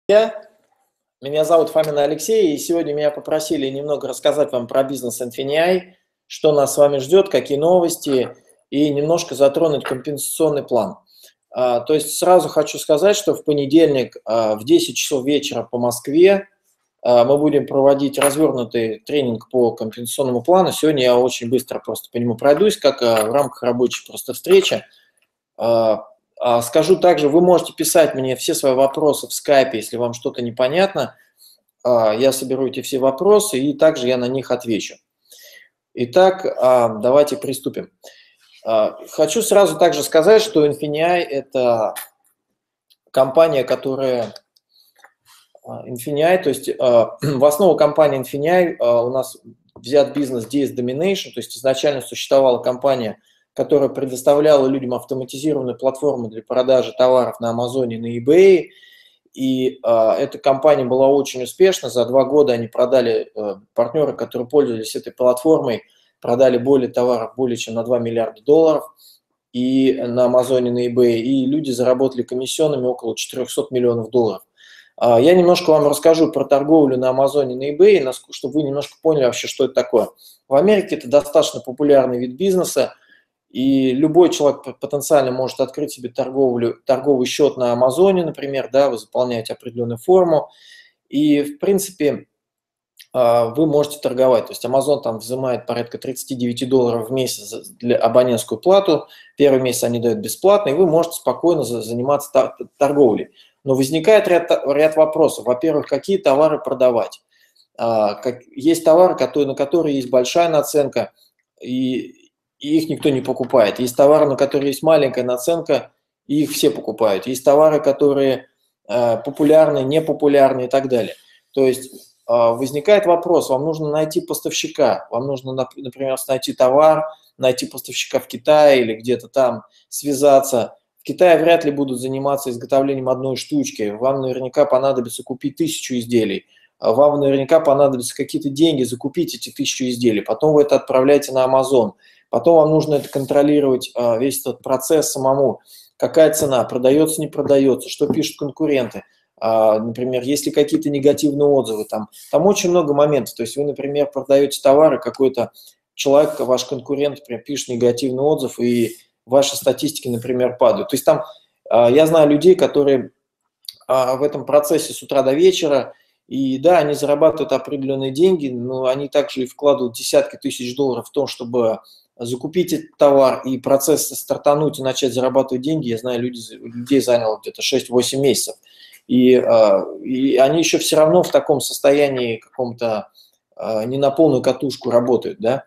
Меня зовут Фомин Алексей, и сегодня меня попросили немного рассказать вам про бизнес Infinii, что нас с вами ждет, какие новости, и немножко затронуть компенсационный план. То есть сразу хочу сказать, что в понедельник в 10 часов вечера по Москве мы будем проводить развернутый тренинг по компенсационному плану. Сегодня я очень быстро просто по нему пройдусь, как в рамках рабочей просто встречи. Скажу также, вы можете писать мне все свои вопросы в скайпе, если вам что-то непонятно. Я соберу эти все вопросы, и также я на них отвечу. Итак, давайте приступим. Хочу сразу также сказать, что Infinii – это компания, которая… Infinii, то есть в основу компании Infinii у нас взят бизнес DS Domination, то есть изначально существовала компания, которая предоставляла людям автоматизированную платформу для продажи товаров на Амазоне, на eBay. И эта компания была очень успешна. За 2 года они продали, партнеры, которые пользовались этой платформой, продали более товаров более чем на $2 миллиарда и на Амазоне, на eBay. И люди заработали комиссионными около $400 миллионов. Я немножко вам расскажу про торговлю на Амазоне, на eBay, чтобы вы немножко поняли вообще, что это такое. В Америке это достаточно популярный вид бизнеса. И любой человек потенциально может открыть себе торговый счет на Амазоне, например, да, вы заполняете определенную форму, и, в принципе, вы можете торговать. То есть Amazon там взимает порядка $39 в месяц для абонентскую плату, первый месяц они дают бесплатно, и вы можете спокойно заниматься торговлей. Но возникает ряд вопросов. Во-первых, какие товары продавать? Есть товары, на которые есть большая наценка, и их никто не покупает. Есть товары, на которые есть маленькая наценка, и их все покупают. Есть товары, которые популярны, непопулярны и так далее. То есть возникает вопрос, вам нужно найти поставщика, вам нужно, например, найти товар, найти поставщика в Китае или где-то там связаться. В Китае вряд ли будут заниматься изготовлением одной штучки. Вам наверняка понадобится купить 1000 изделий. Вам наверняка понадобятся какие-то деньги закупить эти 1000 изделий. Потом вы это отправляете на Amazon. Потом вам нужно это контролировать, весь этот процесс самому. Какая цена, продается, не продается, что пишут конкуренты. Например, есть ли какие-то негативные отзывы. Там очень много моментов. То есть вы, например, продаете товары, какой-то человек, ваш конкурент, например, пишет негативный отзыв, и ваши статистики, например, падают. То есть там я знаю людей, которые в этом процессе с утра до вечера, и да, они зарабатывают определенные деньги, но они также и вкладывают десятки тысяч долларов в то, чтобы закупить этот товар и процесс стартануть и начать зарабатывать деньги. Я знаю, людей заняло где-то 6-8 месяцев. И они еще все равно в таком состоянии каком-то не на полную катушку работают, да.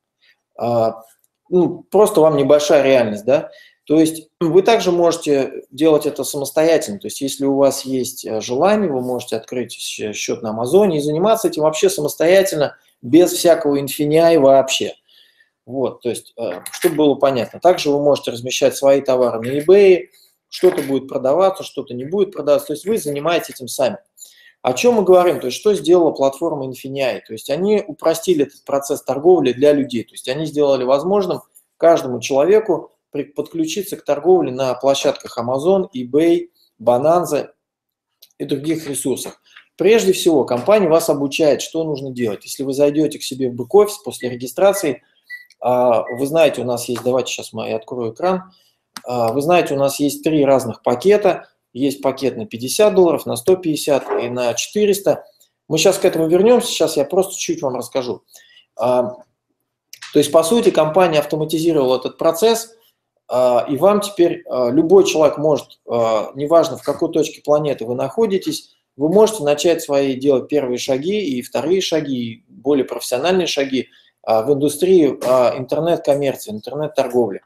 Просто вам небольшая реальность, да. То есть вы также можете делать это самостоятельно. То есть если у вас есть желание, вы можете открыть счет на Амазоне и заниматься этим вообще самостоятельно, без всякого Infinii вообще. Вот, то есть, чтобы было понятно. Также вы можете размещать свои товары на eBay, что-то будет продаваться, что-то не будет продаваться. То есть вы занимаетесь этим сами. О чем мы говорим? То есть что сделала платформа Infinii? То есть они упростили этот процесс торговли для людей. То есть они сделали возможным каждому человеку подключиться к торговле на площадках Amazon, eBay, Bonanza и других ресурсах. Прежде всего, компания вас обучает, что нужно делать. Если вы зайдете к себе в бэк-офис после регистрации, вы знаете, у нас есть, давайте сейчас я открою экран, вы знаете, у нас есть 3 разных пакета. Есть пакет на $50, на 150 и на 400. Мы сейчас к этому вернемся, сейчас я просто чуть-чуть вам расскажу. То есть, по сути, компания автоматизировала этот процесс, и вам теперь любой человек может, неважно в какой точке планеты вы находитесь, вы можете начать делать первые шаги и вторые шаги, и более профессиональные шаги в индустрии интернет-коммерции, интернет-торговли.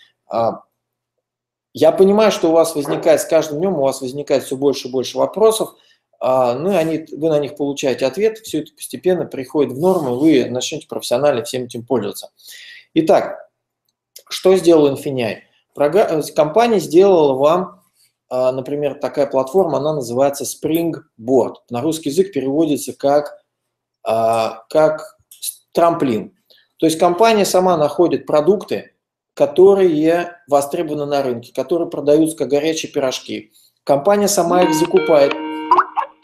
Я понимаю, что у вас возникает с каждым днем, у вас возникает все больше и больше вопросов, вы на них получаете ответ, все это постепенно приходит в норму, и вы начнете профессионально всем этим пользоваться. Итак, что сделал Infinii? Компания сделала вам, например, такая платформа, она называется Springboard. На русский язык переводится как трамплин. То есть компания сама находит продукты, которые востребованы на рынке, которые продаются как горячие пирожки. Компания сама их закупает.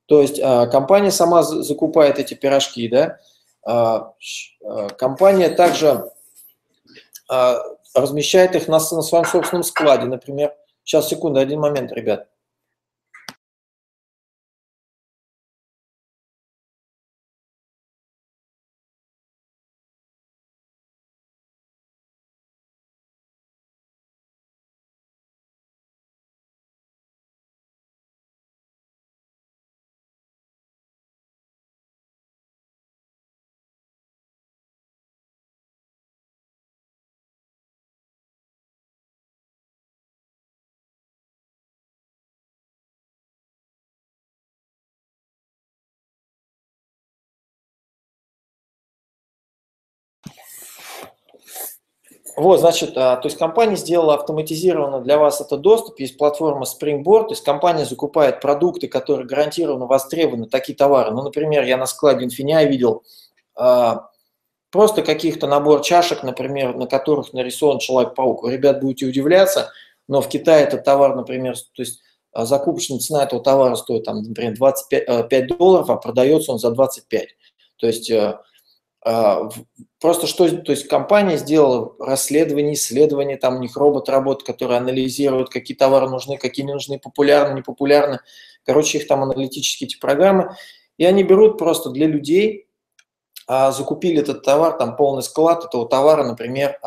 То есть компания сама закупает эти пирожки, да. Компания также размещает их на своем собственном складе, например. Сейчас, секунду, один момент, ребят. Вот, значит, то есть компания сделала автоматизированно для вас этот доступ, есть платформа Springboard, то есть компания закупает продукты, которые гарантированно востребованы, такие товары. Ну, например, я на складе Infineon видел просто каких-то набор чашек, например, на которых нарисован Человек-паук. Вы, ребят, будете удивляться, но в Китае этот товар, например, то есть закупочная цена этого товара стоит, там, например, $25, а продается он за 25. То есть просто что, то есть компания сделала расследование, исследование, там у них робот работает, который анализирует, какие товары нужны, какие не нужны, популярны, непопулярны. Короче, их там аналитические эти программы. И они берут просто для людей, закупили этот товар, там полный склад этого товара, например,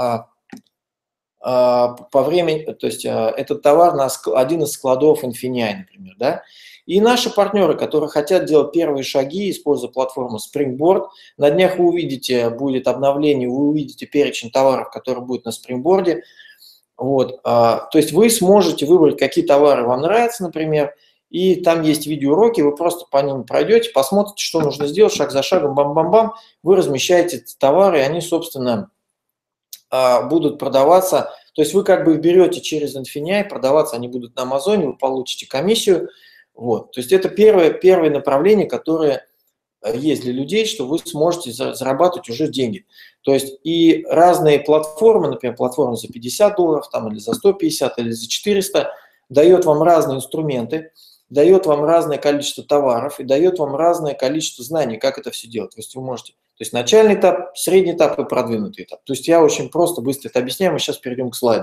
по времени, то есть этот товар на один из складов Infineon, например, да. И наши партнеры, которые хотят делать первые шаги, используя платформу Springboard, на днях вы увидите, будет обновление, вы увидите перечень товаров, которые будут на Springboard. Вот, то есть вы сможете выбрать, какие товары вам нравятся, например, и там есть видеоуроки, вы просто по ним пройдете, посмотрите, что нужно сделать, шаг за шагом, бам-бам-бам, вы размещаете эти товары, и они, собственно, будут продаваться, то есть вы как бы их берете через Infineon, продаваться они будут на Амазоне, вы получите комиссию. Вот. То есть это первое направление, которое есть для людей, что вы сможете зарабатывать уже деньги. То есть и разные платформы, например, платформа за $50 там, или за 150, или за 400, дает вам разные инструменты, дает вам разное количество товаров и дает вам разное количество знаний, как это все делать. То есть вы можете, то есть начальный этап, средний этап и продвинутый этап. То есть я очень просто, быстро это объясняю, мы сейчас перейдем к слайду.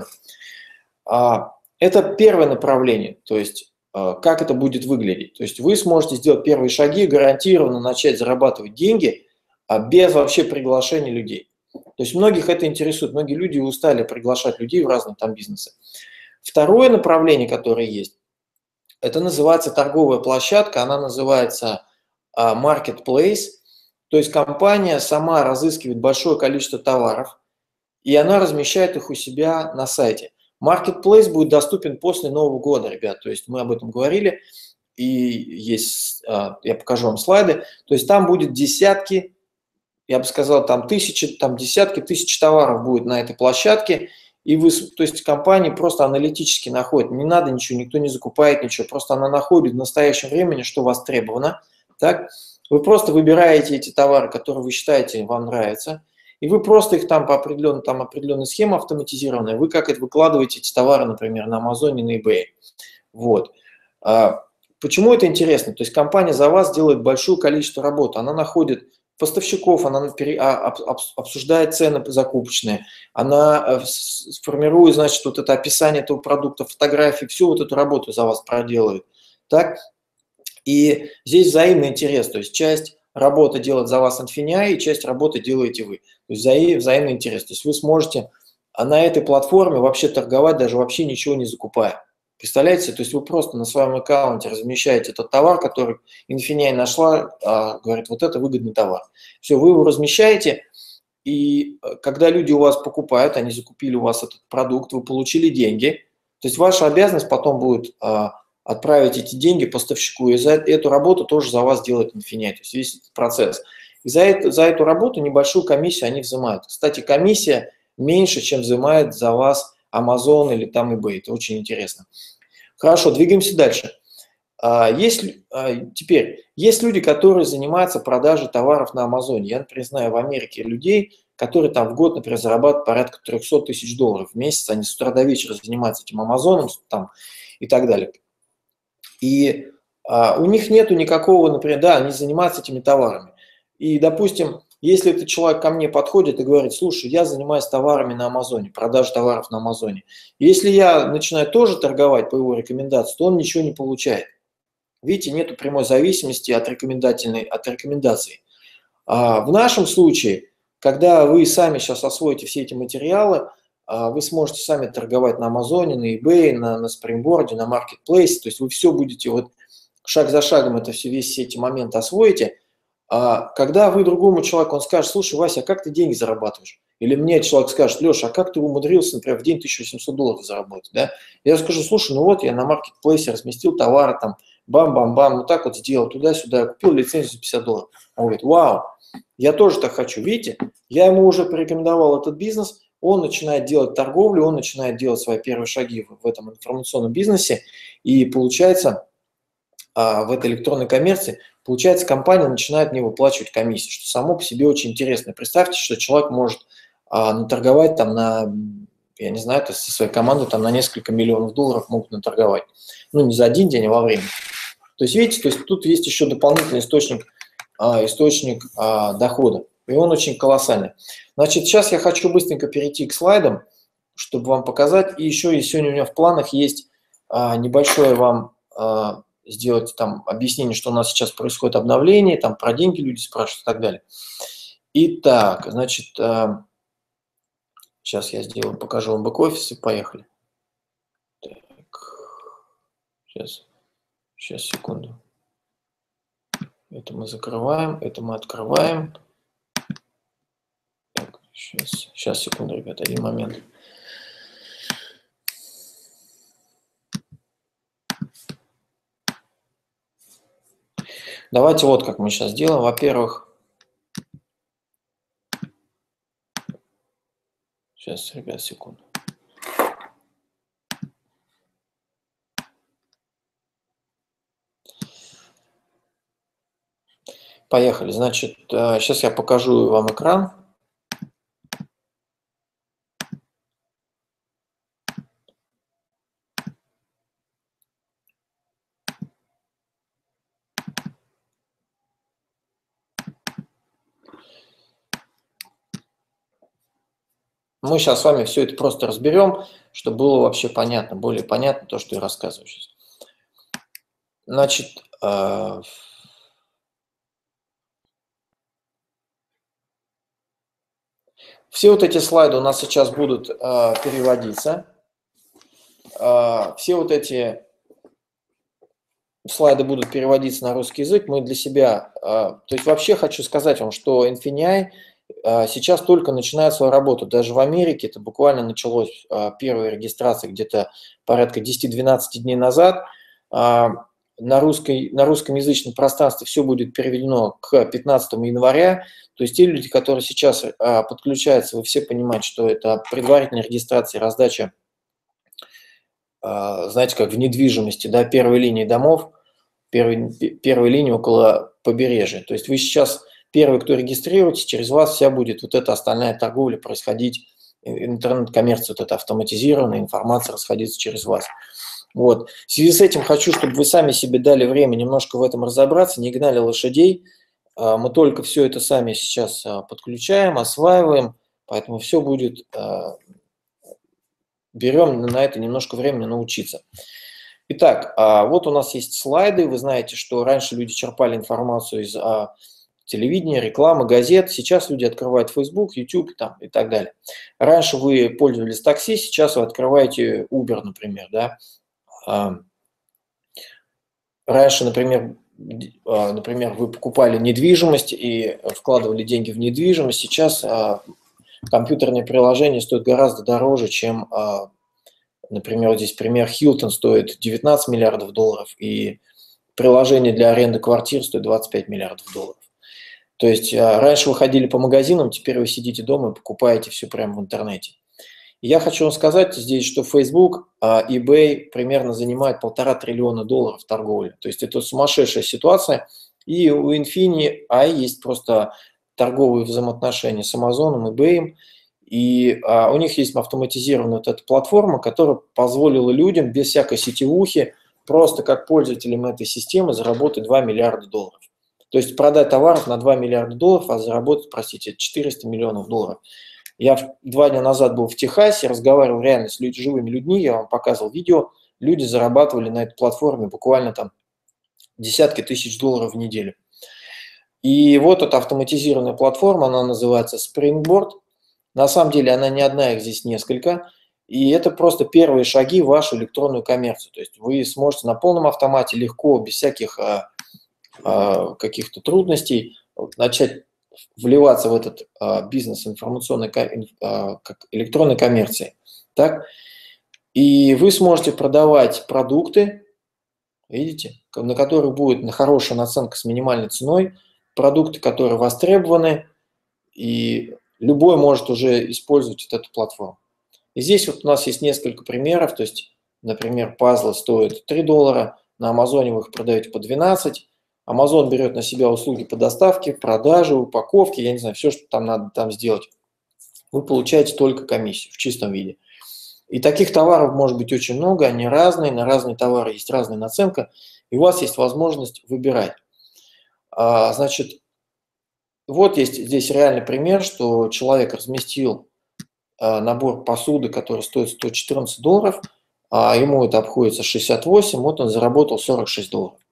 Это первое направление, то есть как это будет выглядеть. То есть вы сможете сделать первые шаги, гарантированно начать зарабатывать деньги без вообще приглашения людей. То есть многих это интересует, многие люди устали приглашать людей в разные там бизнесы. Второе направление, которое есть, это называется торговая площадка, она называется Marketplace. То есть компания сама разыскивает большое количество товаров, и она размещает их у себя на сайте. Marketplace будет доступен после Нового года, ребят, то есть мы об этом говорили, и есть, я покажу вам слайды, то есть там будет десятки, я бы сказал, там тысячи, там десятки тысяч товаров будет на этой площадке, и вы, то есть компания просто аналитически находит, не надо ничего, никто не закупает ничего, просто она находит в настоящем времени, что востребовано, так, вы просто выбираете эти товары, которые вы считаете вам нравятся, и вы просто их там по определенной, там определенной схеме автоматизированной, вы как это выкладываете эти товары, например, на Амазоне, на eBay. Вот. Почему это интересно? То есть компания за вас делает большое количество работы, она находит поставщиков, она обсуждает цены закупочные, она формирует, значит, вот это описание этого продукта, фотографии, всю вот эту работу за вас проделывает. Так? И здесь взаимный интерес, то есть часть работы делает за вас Infineon, и часть работы делаете вы. То есть взаимный интерес. То есть вы сможете на этой платформе вообще торговать, даже вообще ничего не закупая. Представляете? То есть вы просто на своем аккаунте размещаете этот товар, который Infineon нашла, говорит, вот это выгодный товар. Все, вы его размещаете, и когда люди у вас покупают, они закупили у вас этот продукт, вы получили деньги. То есть ваша обязанность потом будет отправить эти деньги поставщику, и за эту работу тоже за вас делает Infineon, то есть весь этот процесс. И за эту работу небольшую комиссию они взимают. Кстати, комиссия меньше, чем взимает за вас Amazon или там eBay. Это очень интересно. Хорошо, двигаемся дальше. Теперь, есть люди, которые занимаются продажей товаров на Амазоне. Я, например, знаю в Америке людей, которые там в год, например, зарабатывают порядка $300 тысяч в месяц. Они с утра до вечера занимаются этим Амазоном там, и так далее. И у них нету никакого, например, да, они занимаются этими товарами. И, допустим, если этот человек ко мне подходит и говорит, слушай, я занимаюсь товарами на Амазоне, продажей товаров на Амазоне. Если я начинаю тоже торговать по его рекомендации, то он ничего не получает. Видите, нету прямой зависимости от рекомендаций. В нашем случае, когда вы сами сейчас освоите все эти материалы, вы сможете сами торговать на Амазоне, на eBay, на Springboard, на Marketplace, то есть вы все будете вот шаг за шагом это все, все эти моменты освоите. Когда вы другому человеку, он скажет, слушай, Вася, а как ты деньги зарабатываешь? Или мне человек скажет, Леша, а как ты умудрился, например, в день $1800 заработать? Да? Я скажу, слушай, ну вот я на Marketplace разместил товары, там, бам-бам-бам, вот так вот сделал, туда-сюда, купил лицензию за $50. Он говорит, вау, я тоже так хочу, видите? Я ему уже порекомендовал этот бизнес, он начинает делать торговлю, он начинает делать свои первые шаги в этом информационном бизнесе, и получается, в этой электронной коммерции, получается, компания начинает мне выплачивать комиссии, что само по себе очень интересно. Представьте, что человек может наторговать там на, я не знаю, со своей командой там на несколько миллионов долларов могут наторговать. Ну, не за один день, а во время. То есть, видите, то есть тут есть еще дополнительный источник дохода. И он очень колоссальный. Значит, сейчас я хочу быстренько перейти к слайдам, чтобы вам показать. И еще сегодня у меня в планах есть небольшое вам сделать там объяснение, что у нас сейчас происходит обновление, там про деньги люди спрашивают и так далее. Итак, значит, сейчас я сделаю, покажу вам бэк-офис и поехали. Так, сейчас, секунду. Это мы закрываем, это мы открываем. Так, сейчас, секунду, ребята, один момент. Давайте вот как мы сейчас делаем. Во-первых, сейчас, ребят, секунду. Поехали. Значит, сейчас я покажу вам экран. Мы сейчас с вами все это просто разберем, чтобы было вообще понятно, более понятно то, что я рассказываю сейчас. Значит, все вот эти слайды у нас сейчас будут переводиться. Все вот эти слайды будут переводиться на русский язык. Мы для себя, то есть вообще хочу сказать вам, что Infinii сейчас только начинает свою работу. Даже в Америке это буквально началось, первая регистрация где-то порядка 10-12 дней назад. На русскоязычном пространстве все будет переведено к 15 января. То есть те люди, которые сейчас подключаются, вы все понимаете, что это предварительная регистрация, раздача, знаете, как в недвижимости, да, первой линии домов, первой линии около побережья. То есть вы сейчас первый, кто регистрируется, через вас вся будет вот эта остальная торговля происходить, интернет-коммерция вот эта автоматизированная, информация расходиться через вас. Вот. В связи с этим хочу, чтобы вы сами себе дали время немножко в этом разобраться, не гнали лошадей. Мы только все это сами сейчас подключаем, осваиваем, поэтому все будет, берем на это немножко времени научиться. Итак, вот у нас есть слайды. Вы знаете, что раньше люди черпали информацию из телевидения, рекламы, газет. Сейчас люди открывают Facebook, YouTube там, и так далее. Раньше вы пользовались такси, сейчас вы открываете Uber, например. Да? Раньше, например, вы покупали недвижимость и вкладывали деньги в недвижимость. Сейчас компьютерные приложения стоят гораздо дороже, чем, например, здесь пример Hilton стоит 19 миллиардов долларов, и приложение для аренды квартир стоит 25 миллиардов долларов. То есть раньше вы ходили по магазинам, теперь вы сидите дома и покупаете все прямо в интернете. И я хочу вам сказать здесь, что Facebook, eBay примерно занимает $1,5 триллиона долларов торговли. То есть это сумасшедшая ситуация. И у Infinii есть просто торговые взаимоотношения с Amazon, eBay. И у них есть автоматизированная вот эта платформа, которая позволила людям без всякой сетевухи просто как пользователям этой системы заработать 2 миллиарда долларов. То есть продать товаров на 2 миллиарда долларов, а заработать, простите, 400 миллионов долларов. Я 2 дня назад был в Техасе, разговаривал реально с живыми людьми, я вам показывал видео, люди зарабатывали на этой платформе буквально там десятки тысяч долларов в неделю. И вот эта автоматизированная платформа, она называется Springboard. На самом деле она не одна, их здесь несколько. И это просто первые шаги в вашу электронную коммерцию. То есть вы сможете на полном автомате легко, без всяких каких-то трудностей начать вливаться в этот бизнес информационной, как электронной коммерции. Так? И вы сможете продавать продукты, видите, на которых будет хорошая наценка с минимальной ценой, продукты, которые востребованы, и любой может уже использовать вот эту платформу. И здесь вот у нас есть несколько примеров, то есть, например, пазлы стоят $3, на Амазоне вы их продаете по 12, Amazon берет на себя услуги по доставке, продаже, упаковке, я не знаю, все, что там надо там сделать. Вы получаете только комиссию в чистом виде. И таких товаров может быть очень много, они разные, на разные товары есть разная наценка, и у вас есть возможность выбирать. Значит, вот есть здесь реальный пример, что человек разместил набор посуды, который стоит $114, а ему это обходится 68, вот он заработал $46.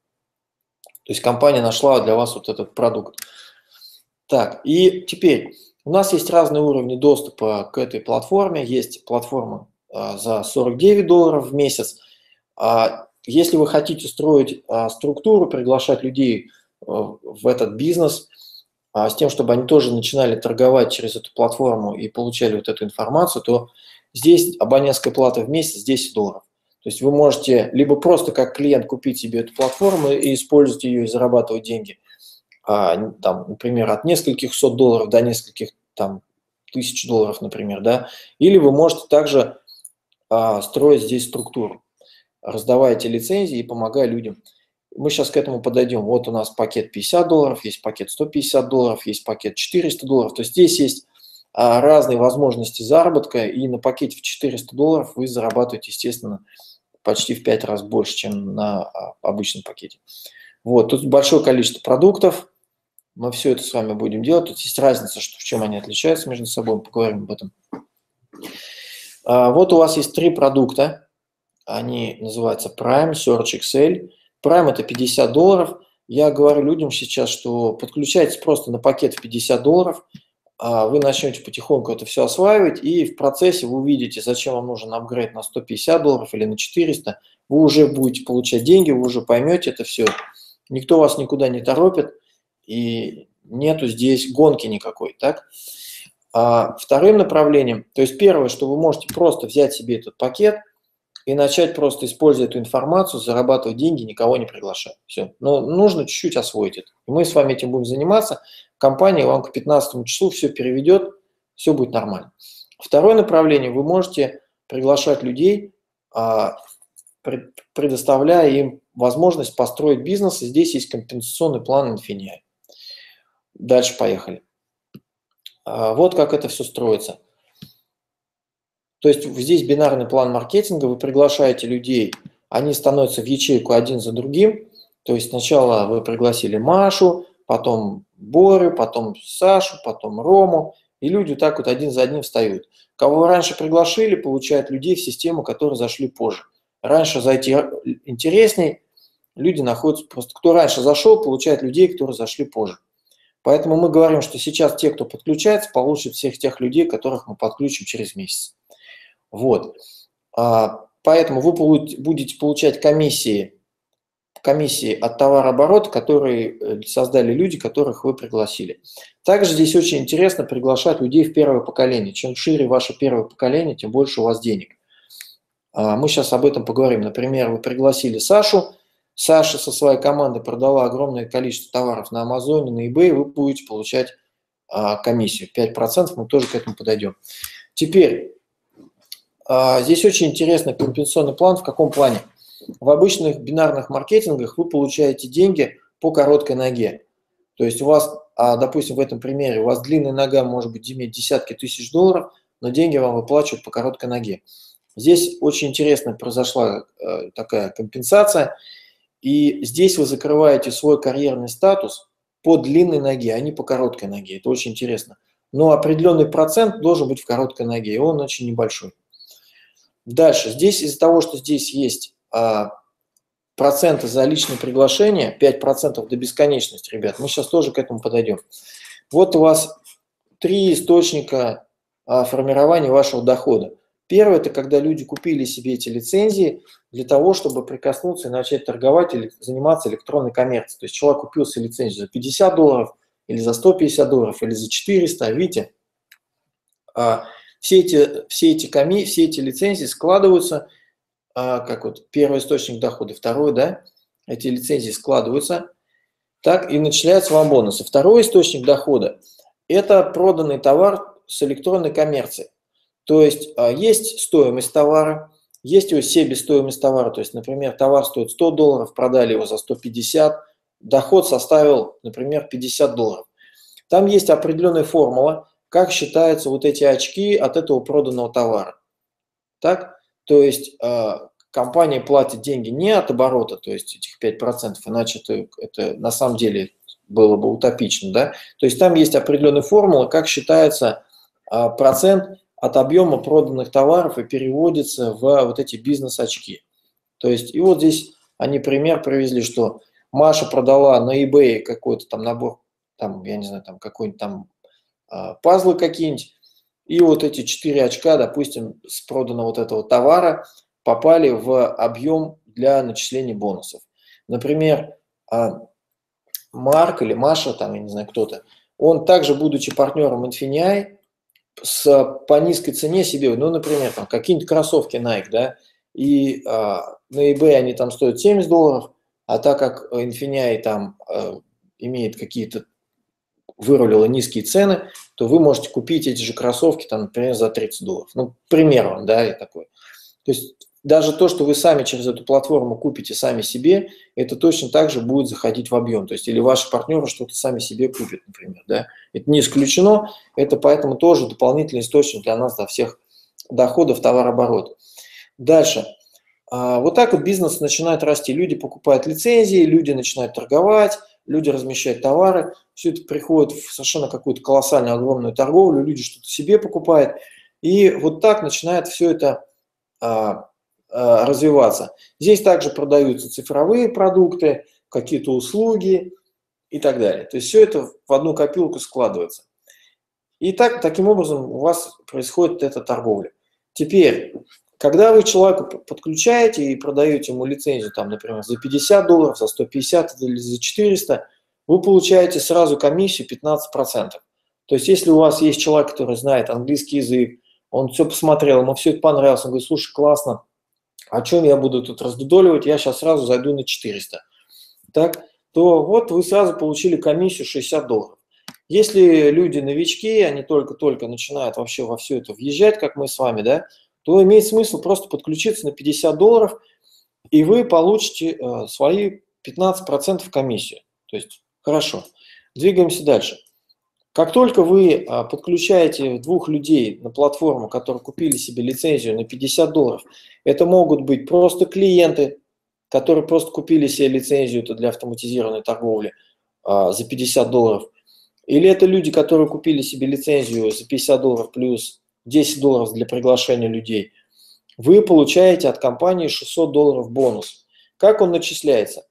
То есть компания нашла для вас вот этот продукт. Так, и теперь у нас есть разные уровни доступа к этой платформе. Есть платформа за $49 в месяц. Если вы хотите строить структуру, приглашать людей в этот бизнес, с тем, чтобы они тоже начинали торговать через эту платформу и получали вот эту информацию, то здесь абонентская плата в месяц $10. То есть вы можете либо просто как клиент купить себе эту платформу и использовать ее и зарабатывать деньги, там, например, от нескольких сот долларов до нескольких там, тысяч долларов, например, да, или вы можете также строить здесь структуру, раздавая эти лицензии и помогая людям. Мы сейчас к этому подойдем. Вот у нас пакет $50, есть пакет $150, есть пакет $400. То есть здесь есть разные возможности заработка, и на пакете в $400 вы зарабатываете, естественно, почти в 5 раз больше, чем на обычном пакете. Вот, тут большое количество продуктов, мы все это с вами будем делать. Тут есть разница, в чем они отличаются между собой, поговорим об этом. Вот у вас есть 3 продукта, они называются Prime, Search, Excel. Prime это $50. Я говорю людям сейчас, что подключайтесь просто на пакет в $50, вы начнете потихоньку это все осваивать, и в процессе вы увидите, зачем вам нужен апгрейд на $150 или на 400, вы уже будете получать деньги, вы уже поймете это все. Никто вас никуда не торопит, и нету здесь гонки никакой. Так? Вторым направлением, то есть первое, что вы можете просто взять себе этот пакет и начать просто использовать эту информацию, зарабатывать деньги, никого не приглашать. Все. Но нужно чуть-чуть освоить это. И мы с вами этим будем заниматься. Компания вам к 15 числу все переведет, все будет нормально. Второе направление, вы можете приглашать людей, предоставляя им возможность построить бизнес. И здесь есть компенсационный план Infineon. Дальше поехали. Вот как это все строится. То есть здесь бинарный план маркетинга, вы приглашаете людей, они становятся в ячейку один за другим. То есть сначала вы пригласили Машу, потом Борю, потом Сашу, потом Рому, и люди так вот один за одним встают. Кого вы раньше приглашили, получают людей в систему, которые зашли позже. Раньше зайти интересней, люди находятся просто... Кто раньше зашел, получает людей, которые зашли позже. Поэтому мы говорим, что сейчас те, кто подключается, получат всех тех людей, которых мы подключим через месяц. Вот. Поэтому вы будете получать комиссии от товарооборота, которые создали люди, которых вы пригласили. Также здесь очень интересно приглашать людей в первое поколение. Чем шире ваше первое поколение, тем больше у вас денег. Мы сейчас об этом поговорим. Например, вы пригласили Сашу. Саша со своей командой продала огромное количество товаров на Амазоне, на eBay, вы будете получать комиссию 5%, мы тоже к этому подойдем. Теперь, здесь очень интересный компенсационный план. В каком плане? В обычных бинарных маркетингах вы получаете деньги по короткой ноге. То есть у вас, допустим, в этом примере, у вас длинная нога может быть иметь десятки тысяч долларов, но деньги вам выплачивают по короткой ноге. Здесь очень интересно произошла такая компенсация, и здесь вы закрываете свой карьерный статус по длинной ноге, а не по короткой ноге. Это очень интересно. Но определенный процент должен быть в короткой ноге, и он очень небольшой. Дальше. Здесь из-за того, что здесь есть проценты за личное приглашение, 5% до бесконечности, ребят, мы сейчас тоже к этому подойдем. Вот у вас 3 источника формирования вашего дохода. Первое – это когда люди купили себе эти лицензии для того, чтобы прикоснуться и начать торговать или заниматься электронной коммерцией. То есть человек купил себе лицензию за $50 или за $150 или за 400. Видите, все эти лицензии складываются, как вот первый источник дохода, второй, да, эти лицензии складываются, так и начисляются вам бонусы. Второй источник дохода – это проданный товар с электронной коммерцией. То есть есть стоимость товара, есть его себестоимость товара, то есть, например, товар стоит $100, продали его за 150, доход составил, например, $50. Там есть определенная формула, как считаются вот эти очки от этого проданного товара. Так? То есть компания платит деньги не от оборота, то есть этих 5%, иначе это на самом деле было бы утопично. Да? То есть там есть определенная формула, как считается процент от объема проданных товаров и переводится в вот эти бизнес-очки. То есть и вот здесь они пример привезли, что Маша продала на eBay какой-то там набор, там, я не знаю, там какой-нибудь там пазлы какие-нибудь, и вот эти 4 очка, допустим, с проданного вот этого товара попали в объем для начисления бонусов. Например, Марк или Маша, там, я не знаю, кто-то, он также, будучи партнером Infinii, по низкой цене себе, ну, например, там какие-нибудь кроссовки Nike, да, и на eBay они там стоят $70, а так как Infinii там имеет какие-то, вырулила низкие цены, то вы можете купить эти же кроссовки, там, например, за $30. Ну, к примеру, да, и такой. То есть даже то, что вы сами через эту платформу купите сами себе, это точно так же будет заходить в объем. То есть или ваши партнеры что-то сами себе купят, например. Да? Это не исключено, это поэтому тоже дополнительный источник для нас, для всех доходов товарооборота. Дальше. Вот так вот бизнес начинает расти. Люди покупают лицензии, люди начинают торговать, люди размещают товары. Все это приходит в совершенно какую-то колоссальную, огромную торговлю, люди что-то себе покупают. И вот так начинает все это развиваться. Здесь также продаются цифровые продукты, какие-то услуги и так далее. То есть все это в одну копилку складывается. И таким образом у вас происходит эта торговля. Теперь, когда вы человеку подключаете и продаете ему лицензию, там, например, за $50, за 150 или за 400, вы получаете сразу комиссию 15%. То есть если у вас есть человек, который знает английский язык, он все посмотрел, ему все это понравилось, он говорит, слушай, классно, о чем я буду тут раздудоливать, я сейчас сразу зайду на 400. Так, то вот вы сразу получили комиссию $60. Если люди новички, они только-только начинают вообще во все это въезжать, как мы с вами, да, то имеет смысл просто подключиться на $50, и вы получите свои 15% комиссию. То есть, хорошо. Двигаемся дальше. Как только вы подключаете 2 людей на платформу, которые купили себе лицензию на $50, это могут быть просто клиенты, которые просто купили себе лицензию, это для автоматизированной торговли, за $50. Или это люди, которые купили себе лицензию за $50 плюс $10 для приглашения людей. Вы получаете от компании $600 бонус. Как он начисляется?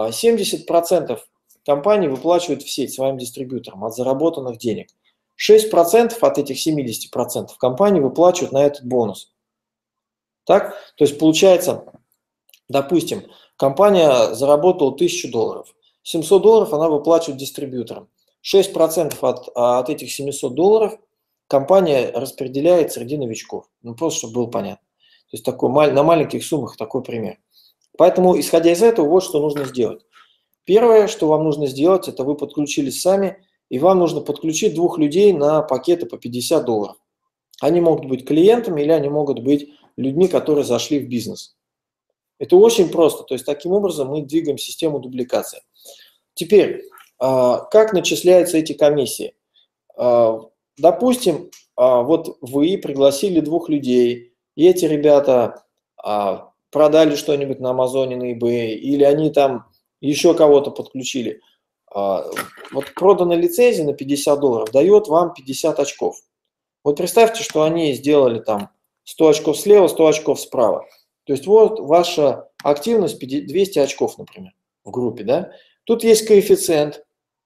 70% компании выплачивают в сеть своим дистрибьюторам от заработанных денег. 6% от этих 70% компании выплачивают на этот бонус. Так? То есть получается, допустим, компания заработала $1000. $700 она выплачивает дистрибьюторам. 6% от этих $700 компания распределяет среди новичков. Ну, просто чтобы было понятно. То есть такой, на маленьких суммах такой пример. Поэтому, исходя из этого, вот что нужно сделать. Первое, что вам нужно сделать, это вы подключились сами, и вам нужно подключить 2 людей на пакеты по $50. Они могут быть клиентами или они могут быть людьми, которые зашли в бизнес. Это очень просто. То есть таким образом мы двигаем систему дубликации. Теперь, как начисляются эти комиссии? Допустим, вот вы пригласили 2 людей, и эти ребята продали что-нибудь на Амазоне, на eBay, или они там еще кого-то подключили. Вот проданная лицензия на $50 дает вам 50 очков. Вот представьте, что они сделали там 100 очков слева, 100 очков справа. То есть вот ваша активность 200 очков, например, в группе, да? Тут есть коэффициент.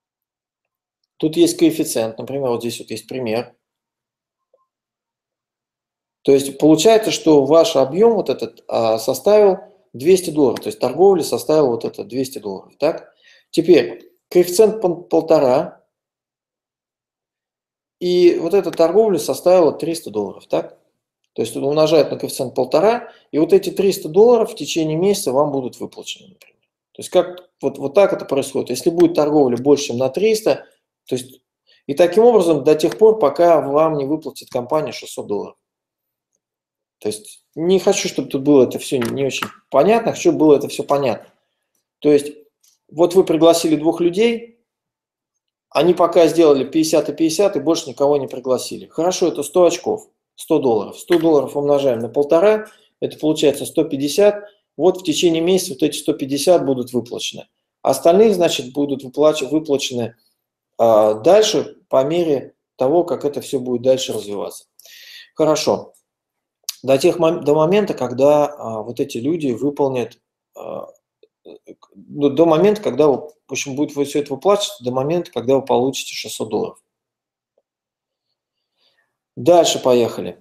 Например, вот здесь вот есть пример. То есть получается, что ваш объем вот этот составил $200, то есть торговля составила вот это $200, так? Теперь коэффициент 1,5, и вот эта торговля составила $300, так? То есть он умножает на коэффициент 1,5, и вот эти $300 в течение месяца вам будут выплачены, например. То есть как вот так это происходит. Если будет торговля больше, чем на 300, то есть и таким образом до тех пор, пока вам не выплатит компания $600. То есть не хочу, чтобы тут было это все не очень понятно, хочу, чтобы было это все понятно. То есть вот вы пригласили 2 людей, они пока сделали 50 и 50 и больше никого не пригласили. Хорошо, это 100 очков, $100. $100 умножаем на 1,5, это получается 150. Вот в течение месяца вот эти 150 будут выплачены. Остальные, значит, будут выплачены дальше по мере того, как это все будет дальше развиваться. Хорошо. До момента, когда вот эти люди выполнят, до момента, когда, в общем, будет все это выплачиваться, до момента, когда вы получите $600. Дальше поехали.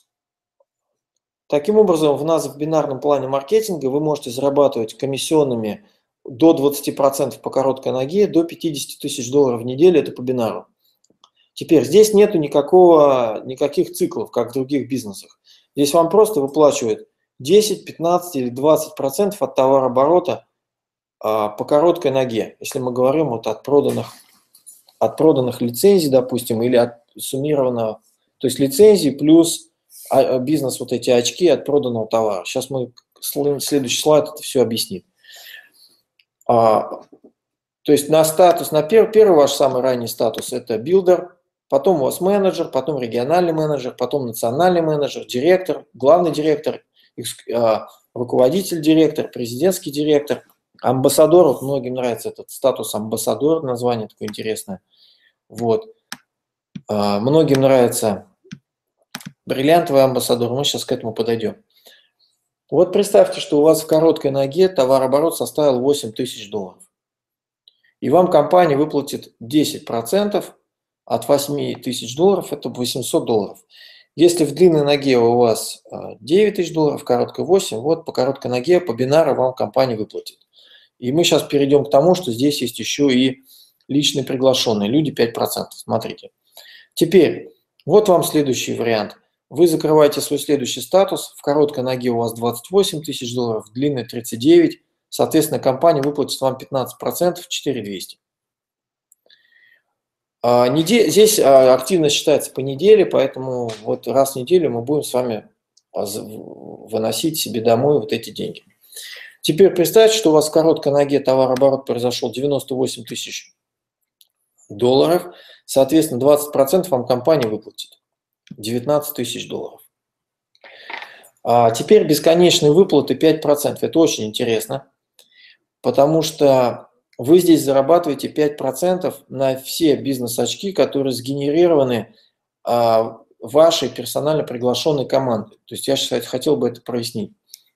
Таким образом, в бинарном плане маркетинга вы можете зарабатывать комиссионными до 20% по короткой ноге, до $50 тысяч в неделю, это по бинару. Теперь здесь нету никаких циклов, как в других бизнесах. Здесь вам просто выплачивают 10, 15 или 20% от товарооборота по короткой ноге, если мы говорим вот от проданных лицензий, допустим, или от суммированного, то есть лицензии плюс бизнес, вот эти очки от проданного товара. Сейчас следующий слайд это все объяснит. То есть на статус, на первый ваш самый ранний статус это билдер, потом у вас менеджер, потом региональный менеджер, потом национальный менеджер, директор, главный директор, руководитель директор, президентский директор, амбассадор. Вот многим нравится этот статус амбассадор, название такое интересное. Вот. Многим нравится бриллиантовый амбассадор, мы сейчас к этому подойдем. Вот представьте, что у вас в короткой ноге товарооборот составил $8 тысяч. И вам компания выплатит 10% от $8 тысяч, это $800. Если в длинной ноге у вас $9 тысяч, в короткой 8, вот по короткой ноге, по бинару вам компания выплатит. И мы сейчас перейдем к тому, что здесь есть еще и личные приглашенные люди 5%. Смотрите. Теперь, вот вам следующий вариант. Вы закрываете свой следующий статус. В короткой ноге у вас $28 тысяч, в длинной 39. Соответственно, компания выплатит вам 15%, 4200. Здесь активность считается по неделе, поэтому вот раз в неделю мы будем с вами выносить себе домой вот эти деньги. Теперь представьте, что у вас в короткой ноге товарооборот произошел $98 тысяч. Соответственно, 20% вам компания выплатит. $19 тысяч. Теперь бесконечные выплаты 5%. Это очень интересно, потому что вы здесь зарабатываете 5% на все бизнес-очки, которые сгенерированы вашей персонально приглашенной командой. То есть я сейчас хотел бы это прояснить.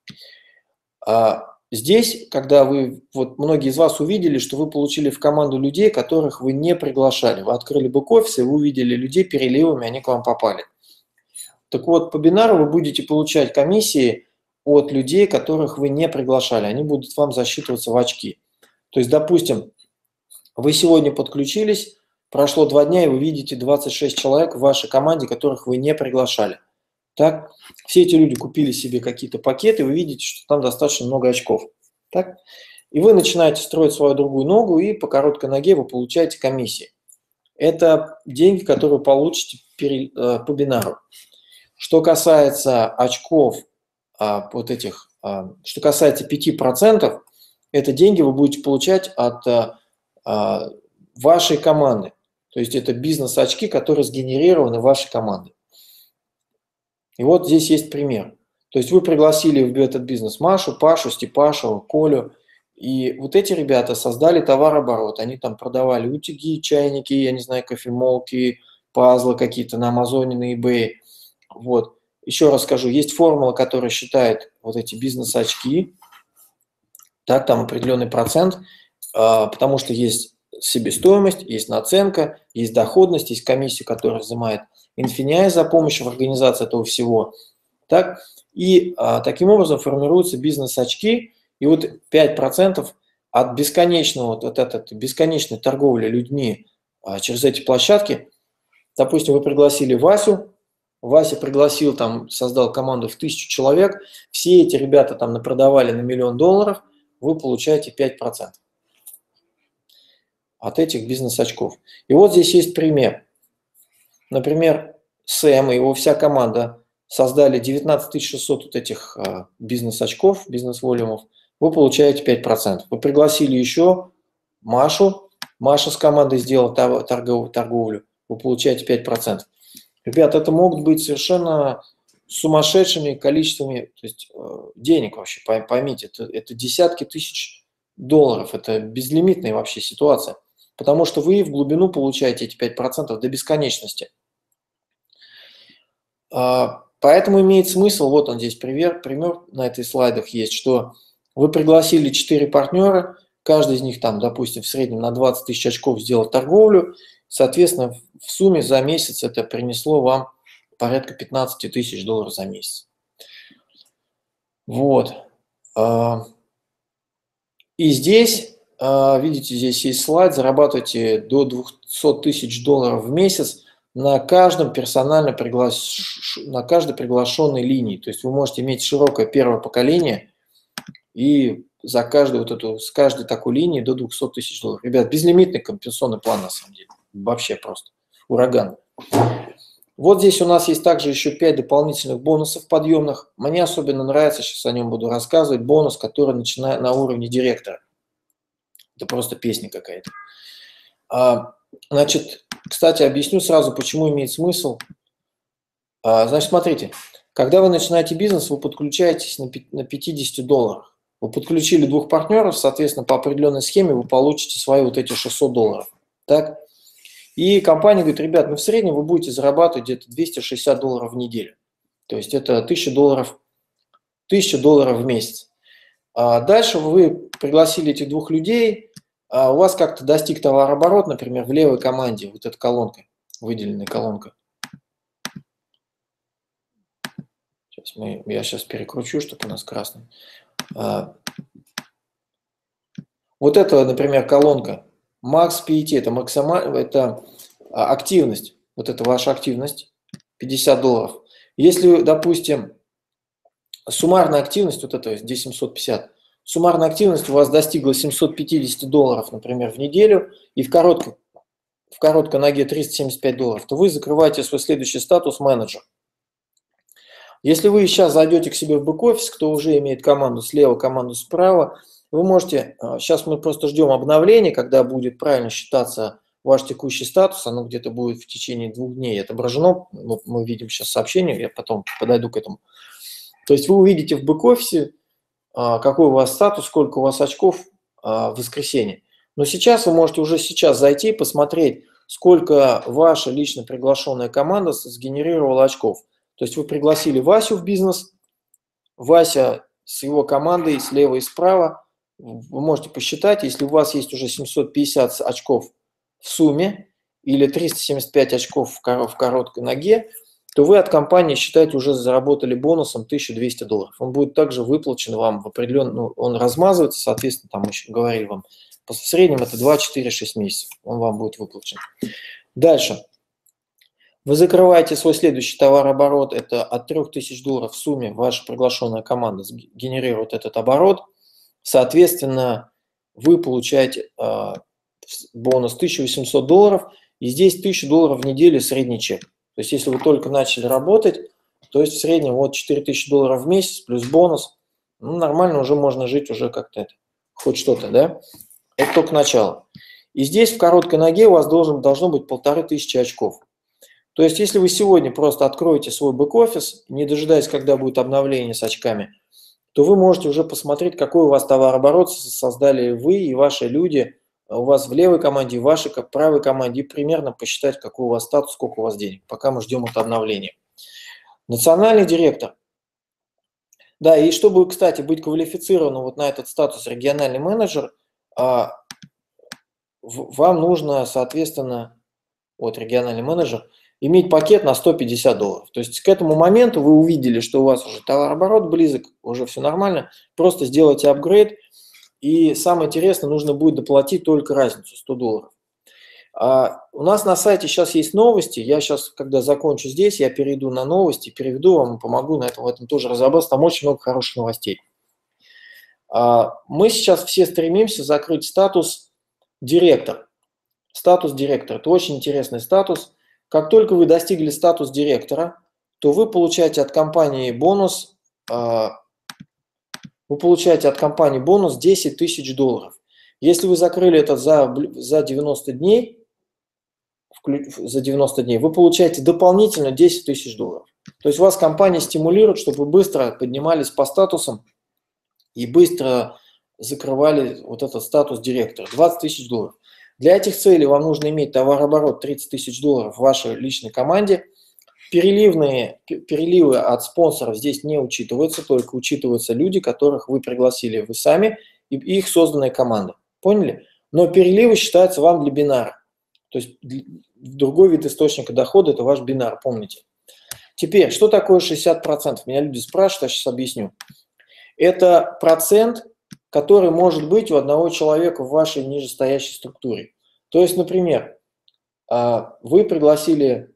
Здесь, когда вот многие из вас увидели, что вы получили в команду людей, которых вы не приглашали. Вы открыли бэк-офис, и вы увидели людей переливами, они к вам попали. Так вот, по бинару вы будете получать комиссии от людей, которых вы не приглашали. Они будут вам засчитываться в очки. То есть, допустим, вы сегодня подключились, прошло 2 дня, и вы видите 26 человек в вашей команде, которых вы не приглашали. Так? Все эти люди купили себе какие-то пакеты, вы видите, что там достаточно много очков. Так? И вы начинаете строить свою другую ногу, и по короткой ноге вы получаете комиссии. Это деньги, которые вы получите по бинару. Что касается очков, что касается 5%, это деньги вы будете получать от вашей команды. То есть это бизнес-очки, которые сгенерированы вашей командой. И вот здесь есть пример. То есть вы пригласили в этот бизнес Машу, Пашу, Степашу, Колю, и вот эти ребята создали товарооборот. Они там продавали утюги, чайники, я не знаю, кофемолки, пазлы какие-то на Амазоне, на eBay. Вот. Еще раз скажу, есть формула, которая считает вот эти бизнес-очки, так, там определенный процент, потому что есть себестоимость, есть наценка, есть доходность, есть комиссия, которая взимает Infineon за помощь в организации этого всего. Так? И таким образом формируются бизнес-очки, и вот 5% от бесконечного, вот от бесконечной торговли людьми через эти площадки, допустим, вы пригласили Васю, Вася пригласил, там, создал команду в 1000 человек, все эти ребята там напродавали на $1 000 000, вы получаете 5% от этих бизнес-очков. И вот здесь есть пример. Например, Сэм и его вся команда создали 19 600 вот этих бизнес-очков, бизнес-волюмов, вы получаете 5%. Вы пригласили еще Машу, Маша с командой сделала торговлю, вы получаете 5%. Ребята, это могут быть совершенно сумасшедшими количествами, то есть денег вообще, поймите, это десятки тысяч долларов, это безлимитная вообще ситуация, потому что вы в глубину получаете эти 5% до бесконечности. Поэтому имеет смысл, вот он здесь пример на этой слайдах есть, что вы пригласили 4 партнера, каждый из них там, допустим, в среднем на 20 000 очков сделал торговлю, соответственно, в сумме за месяц это принесло вам порядка 15 000 долларов за месяц. Вот. И здесь, видите, здесь есть слайд, зарабатывайте до 200 000 долларов в месяц на каждом на каждой приглашенной линии. То есть вы можете иметь широкое первое поколение и за каждую с каждой такой линии до 200 000 долларов. Ребят, безлимитный компенсационный план на самом деле. Вообще просто ураган. Вот здесь у нас есть также еще 5 дополнительных бонусов подъемных. Мне особенно нравится, сейчас о нем буду рассказывать, бонус, который начинает на уровне директора. Это просто песня какая-то. Значит, кстати, объясню сразу, почему имеет смысл. Значит, смотрите, когда вы начинаете бизнес, вы подключаетесь на 50 долларах. Вы подключили 2 партнеров, соответственно, по определенной схеме вы получите свои вот эти 600 долларов. Так? И компания говорит, ребят, ну в среднем вы будете зарабатывать где-то 260 долларов в неделю. То есть это 1000 долларов в месяц. Дальше вы пригласили этих 2 людей, у вас как-то достиг товарооборот, например, в левой команде, вот эта колонка, выделенная колонка. Я сейчас перекручу, чтобы у нас красный. Вот это, например, колонка. Max PET, это активность. Вот это ваша активность, 50 долларов. Если, допустим, суммарная активность, вот это здесь 750, суммарная активность у вас достигла 750 долларов, например, в неделю, и в короткой ноге 375 долларов, то вы закрываете свой следующий статус менеджер. Если вы сейчас зайдете к себе в бэк-офис, кто уже имеет команду слева, команду справа, вы можете, сейчас мы просто ждем обновления, когда будет правильно считаться ваш текущий статус, оно где-то будет в течение 2 дней отображено, мы видим сейчас сообщение, я потом подойду к этому. То есть вы увидите в бэк-офисе, какой у вас статус, сколько у вас очков в воскресенье. Но сейчас вы можете уже сейчас зайти и посмотреть, сколько ваша лично приглашенная команда сгенерировала очков. То есть вы пригласили Васю в бизнес, Вася с его командой слева и справа, вы можете посчитать, если у вас есть уже 750 очков в сумме или 375 очков в короткой ноге, то вы от компании, считайте, уже заработали бонусом 1200 долларов. Он будет также выплачен вам в определенный, он размазывается, соответственно, там мы еще говорили вам, в среднем это 2, 4, 6 месяцев, он вам будет выплачен. Дальше. Вы закрываете свой следующий товарооборот, это от 3000 долларов в сумме ваша приглашенная команда генерирует этот оборот. Соответственно, вы получаете бонус 1800 долларов, и здесь 1000 долларов в неделю средний чек. То есть если вы только начали работать, то есть в среднем вот 4000 долларов в месяц плюс бонус, ну, нормально уже можно жить уже как-то хоть что-то, да? Это только начало. И здесь в короткой ноге у вас должно быть 1500 очков. То есть, если вы сегодня просто откроете свой бэк-офис, не дожидаясь, когда будет обновление с очками, то вы можете уже посмотреть, какой у вас товарооборот создали вы и ваши люди, у вас в левой команде, в вашей правой команде, и примерно посчитать, какой у вас статус, сколько у вас денег, пока мы ждем это обновление. Национальный директор. Да, и чтобы, кстати, быть квалифицированным вот на этот статус региональный менеджер, вам нужно, соответственно, вот региональный менеджер, иметь пакет на $150. То есть к этому моменту вы увидели, что у вас уже товарооборот близок, уже все нормально, просто сделайте апгрейд, и самое интересное, нужно будет доплатить только разницу, $100. У нас на сайте сейчас есть новости, я сейчас, когда закончу здесь, я перейду на новости, переведу вам и помогу в этом тоже разобраться, там очень много хороших новостей. Мы сейчас все стремимся закрыть статус директор. Статус директора – это очень интересный статус. Как только вы достигли статус директора, то вы получаете от компании бонус, $10 тысяч. Если вы закрыли это за 90 дней, вы получаете дополнительно $10 тысяч. То есть вас компания стимулирует, чтобы вы быстро поднимались по статусам и быстро закрывали вот этот статус директора. $20 тысяч. Для этих целей вам нужно иметь товарооборот $30 тысяч в вашей личной команде. Переливы от спонсоров здесь не учитываются, только учитываются люди, которых вы пригласили вы сами и их созданная команда. Поняли? Но переливы считаются вам для бинара. То есть другой вид источника дохода – это ваш бинар, помните. Теперь, что такое 60%? Меня люди спрашивают, я сейчас объясню. Это процент, который может быть у одного человека в вашей нижестоящей структуре. То есть, например, вы пригласили,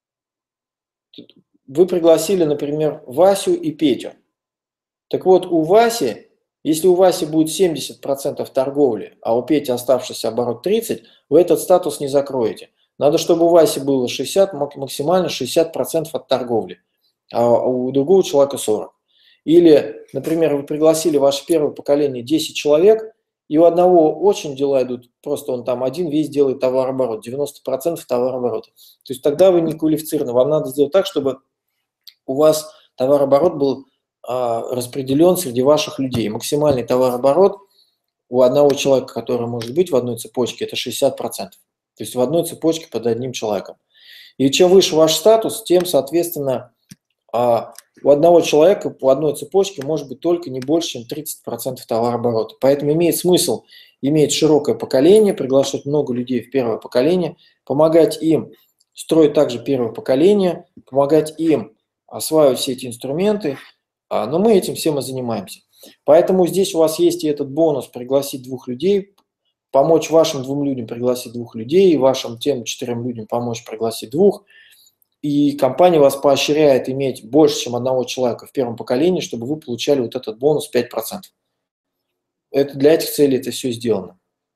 например, Васю и Петю. Так вот, у Васи, если у Васи будет 70% торговли, а у Пети оставшийся оборот 30%, вы этот статус не закроете. Надо, чтобы у Васи было 60, максимально 60% от торговли, а у другого человека 40%. Или, например, вы пригласили ваше первое поколение 10 человек, и у одного очень дела идут, просто он там один весь делает товарооборот, 90% товарооборота. То есть тогда вы не квалифицированы. Вам надо сделать так, чтобы у вас товарооборот был распределен среди ваших людей. Максимальный товарооборот у одного человека, который может быть в одной цепочке, это 60%. То есть в одной цепочке под одним человеком. И чем выше ваш статус, тем, соответственно, у одного человека по одной цепочке может быть только не больше, чем 30% товарооборота. Поэтому имеет смысл иметь широкое поколение, приглашать много людей в первое поколение, помогать им строить также первое поколение, помогать им осваивать все эти инструменты. Но мы этим всем и занимаемся. Поэтому здесь у вас есть и этот бонус пригласить 2 людей, помочь вашим 2 людям пригласить 2 людей, и вашим тем 4 людям помочь пригласить 2. И компания вас поощряет иметь больше, чем одного человека в первом поколении, чтобы вы получали вот этот бонус 5%. Это для этих целей это все сделано.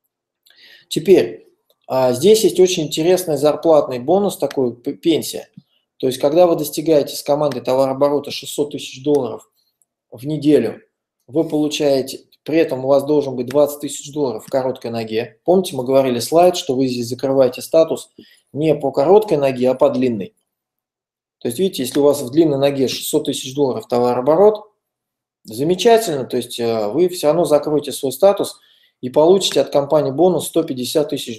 Теперь, здесь есть очень интересный зарплатный бонус, такой пенсия. То есть, когда вы достигаете с командой товарооборота $600 тысяч в неделю, вы получаете, при этом у вас должен быть $20 тысяч в короткой ноге. Помните, мы говорили слайд, что вы здесь закрываете статус не по короткой ноге, а по длинной. То есть, видите, если у вас в длинной ноге $600 тысяч товарооборот, замечательно, то есть вы все равно закроете свой статус и получите от компании бонус $150 тысяч.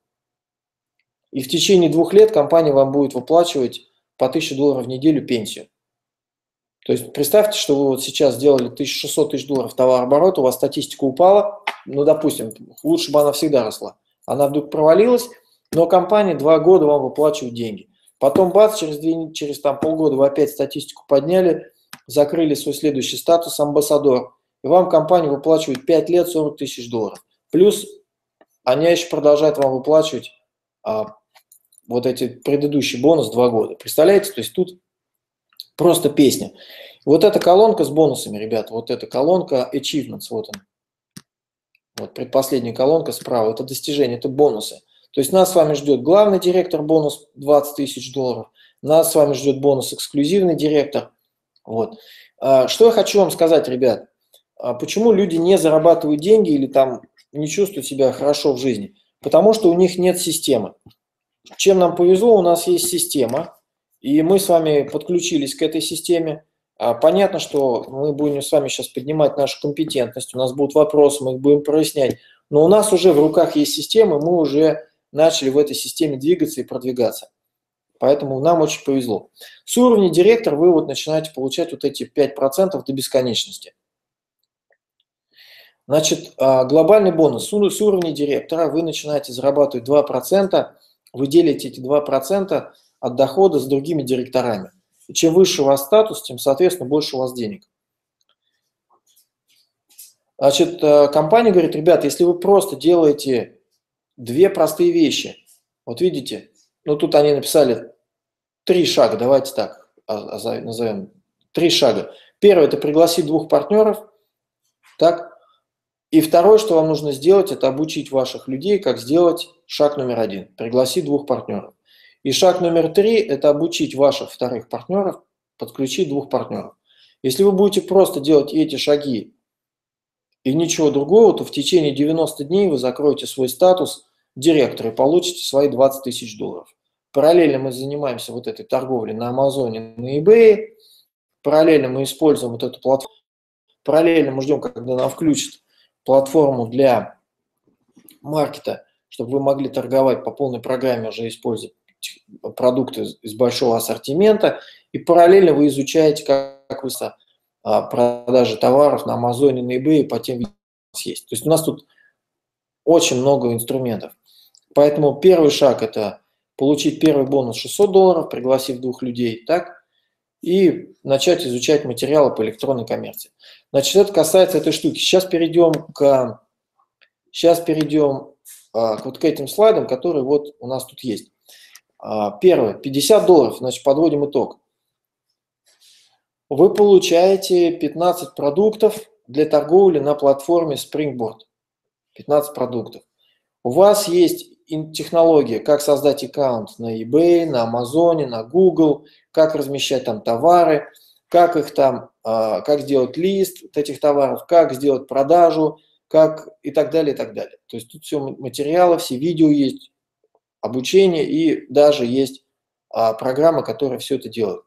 И в течение 2 лет компания вам будет выплачивать по $1000 в неделю пенсию. То есть представьте, что вы вот сейчас сделали 600 тысяч товарооборота, у вас статистика упала, ну, допустим, лучше бы она всегда росла. Она вдруг провалилась, но компания 2 года вам выплачивает деньги. Потом бац, через полгода вы опять статистику подняли, закрыли свой следующий статус амбассадор, и вам компания выплачивает 5 лет $40 тысяч. Плюс они еще продолжают вам выплачивать вот эти предыдущий бонус 2 года. Представляете? То есть тут просто песня. Вот эта колонка с бонусами, ребята, вот эта колонка Achievements, вот он. Вот предпоследняя колонка справа, это достижения, это бонусы. То есть нас с вами ждет главный директор, бонус $20 тысяч. Нас с вами ждет бонус эксклюзивный директор. Вот. Что я хочу вам сказать, ребят. Почему люди не зарабатывают деньги или там не чувствуют себя хорошо в жизни? Потому что у них нет системы. Чем нам повезло, у нас есть система, и мы с вами подключились к этой системе. Понятно, что мы будем с вами сейчас поднимать нашу компетентность, у нас будут вопросы, мы их будем прояснять, но у нас уже в руках есть система, мы уже начали в этой системе двигаться и продвигаться. Поэтому нам очень повезло. С уровня директор вы вот начинаете получать вот эти 5% до бесконечности. Значит, глобальный бонус. С уровня директора вы начинаете зарабатывать 2%, вы делите эти 2% от дохода с другими директорами. И чем выше у вас статус, тем, соответственно, больше у вас денег. Значит, компания говорит, ребята, если вы просто делаете две простые вещи, вот видите, ну тут они написали 3 шага, давайте так назовем, 3 шага. Первый – это пригласить 2 партнеров, так, и второе, что вам нужно сделать, это обучить ваших людей, как сделать шаг номер 1, пригласить 2 партнеров. И шаг номер 3 – это обучить ваших вторых партнеров, подключить 2 партнеров. Если вы будете просто делать эти шаги и ничего другого, то в течение 90 дней вы закроете свой статус директора и получите свои $20 тысяч. Параллельно мы занимаемся вот этой торговлей на Амазоне, на eBay, параллельно мы используем вот эту платформу, параллельно мы ждем, когда нам включат платформу для маркета, чтобы вы могли торговать по полной программе, уже используя продукты из большого ассортимента, и параллельно вы изучаете, как вы продажи товаров на Амазоне, на eBay по тем видам, у нас есть. То есть у нас тут очень много инструментов. Поэтому первый шаг – это получить первый бонус $600, пригласив 2 людей, так, и начать изучать материалы по электронной коммерции. Значит, это касается этой штуки. Сейчас перейдем к вот к этим слайдам, которые вот у нас тут есть. Первое, $50, значит, подводим итог. Вы получаете 15 продуктов для торговли на платформе Springboard. 15 продуктов. У вас есть технология, как создать аккаунт на eBay, на Амазоне, на Google, как размещать там товары, как их там, как сделать лист этих товаров, как сделать продажу, как и так далее, и так далее. То есть тут все материалы, все видео есть, обучение и даже есть программа, которая все это делает.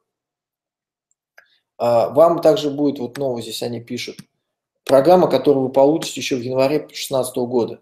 Вам также будет, вот нового здесь они пишут, программа, которую вы получите еще в январе 2016 года,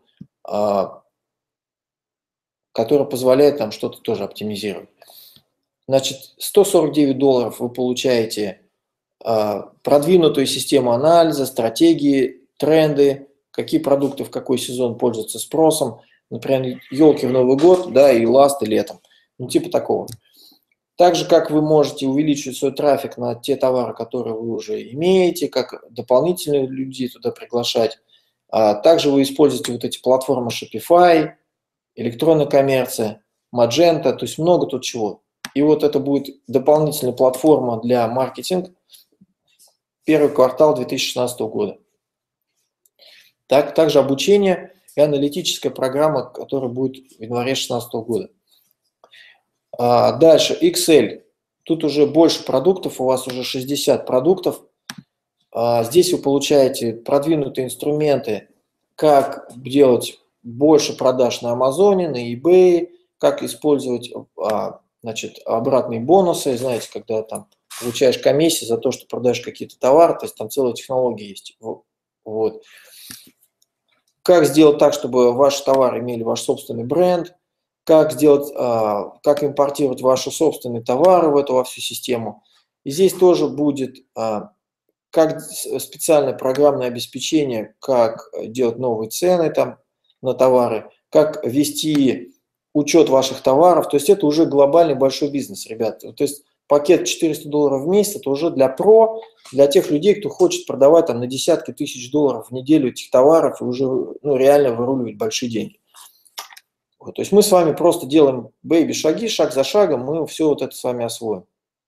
которая позволяет там что-то тоже оптимизировать. Значит, $149 вы получаете продвинутую систему анализа, стратегии, тренды, какие продукты в какой сезон пользуются спросом, например, елки в Новый год, да, и ласты летом, ну типа такого. Также, как вы можете увеличить свой трафик на те товары, которые вы уже имеете, как дополнительных людей туда приглашать. Также вы используете вот эти платформы Shopify, электронная коммерция, Magento, то есть много тут чего. И вот это будет дополнительная платформа для маркетинга, первый квартал 2016 года. Также обучение и аналитическая программа, которая будет в январе 2016 года. Дальше, Excel. Тут уже больше продуктов, у вас уже 60 продуктов. Здесь вы получаете продвинутые инструменты, как делать больше продаж на Амазоне, на eBay, как использовать, значит, обратные бонусы, знаете, когда там получаешь комиссии за то, что продаешь какие-то товары, то есть там целая технология есть. Вот. Как сделать так, чтобы ваши товары имели ваш собственный бренд, как сделать, как импортировать ваши собственные товары в эту во всю систему. И здесь тоже будет как специальное программное обеспечение, как делать новые цены там на товары, как вести учет ваших товаров. То есть это уже глобальный большой бизнес, ребята. То есть пакет $400 в месяц – это уже для для тех людей, кто хочет продавать там на десятки тысяч долларов в неделю этих товаров и уже реально выруливать большие деньги. Вот, то есть мы с вами просто делаем бэйби-шаги, шаг за шагом, мы все вот это с вами освоим.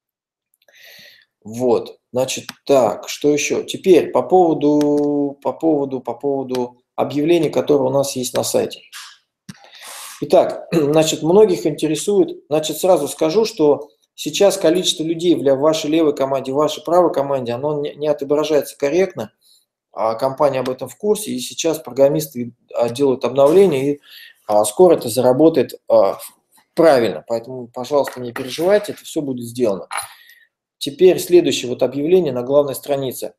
Вот, значит, так, что еще? Теперь по поводу объявлений, которые у нас есть на сайте. Итак, значит, многих интересует, значит, сразу скажу, что сейчас количество людей в вашей левой команде, в вашей правой команде, оно не отображается корректно, а компания об этом в курсе, и сейчас программисты делают обновления, и скоро это заработает правильно. Поэтому, пожалуйста, не переживайте, это все будет сделано. Теперь следующее вот объявление на главной странице.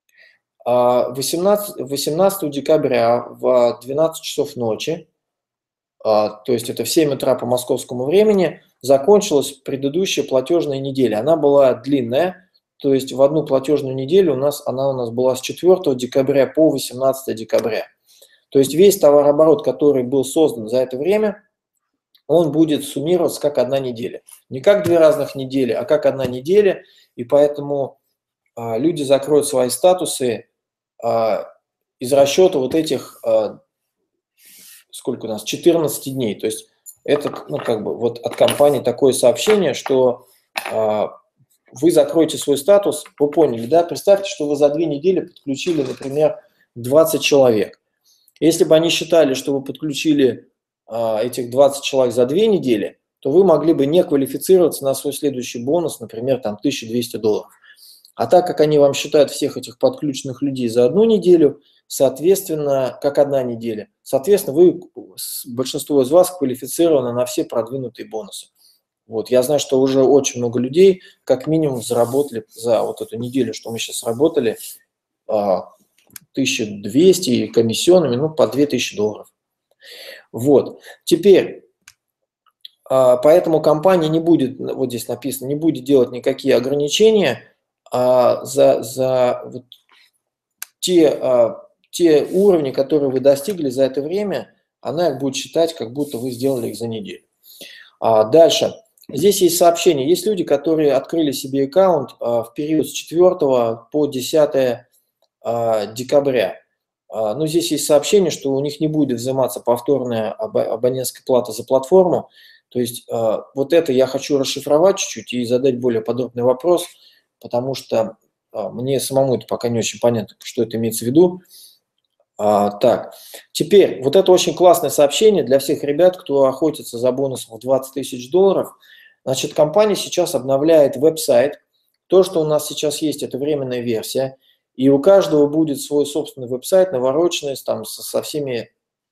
18 декабря в 12 часов ночи, то есть это в 7 утра по московскому времени, закончилась предыдущая платежная неделя. Она была длинная, то есть в одну платежную неделю она у нас была с 4 декабря по 18 декабря. То есть весь товарооборот, который был создан за это время, он будет суммироваться как одна неделя. Не как две разных недели, а как одна неделя. И поэтому люди закроют свои статусы из расчета вот этих, сколько у нас, 14 дней. То есть это, ну, как бы вот от компании такое сообщение, что вы закроете свой статус, вы поняли, да? Представьте, что вы за 2 недели подключили, например, 20 человек. Если бы они считали, что вы подключили этих 20 человек за 2 недели, то вы могли бы не квалифицироваться на свой следующий бонус, например, там $1200. А так как они вам считают всех этих подключенных людей за 1 неделю, соответственно, как 1 неделя, соответственно, большинство из вас квалифицировано на все продвинутые бонусы. Вот, я знаю, что уже очень много людей как минимум заработали за вот эту неделю, что мы сейчас работали, 1200 и комиссионными, ну, по $2000. Вот, теперь, поэтому компания не будет, вот здесь написано, не будет делать никакие ограничения за вот те уровни, которые вы достигли за это время, она их будет считать, как будто вы сделали их за неделю. Дальше. Здесь есть сообщение. Есть люди, которые открыли себе аккаунт в период с 4 по 10 декабря. Но здесь есть сообщение, что у них не будет взиматься повторная абонентская плата за платформу. То есть вот это я хочу расшифровать чуть-чуть и задать более подробный вопрос, потому что мне самому это пока не очень понятно, что это имеется в виду. Так, теперь вот это очень классное сообщение для всех ребят, кто охотится за бонусом в $20 000. Значит, компания сейчас обновляет веб-сайт. То, что у нас сейчас есть, это временная версия. И у каждого будет свой собственный веб-сайт, навороченный, там, со всеми,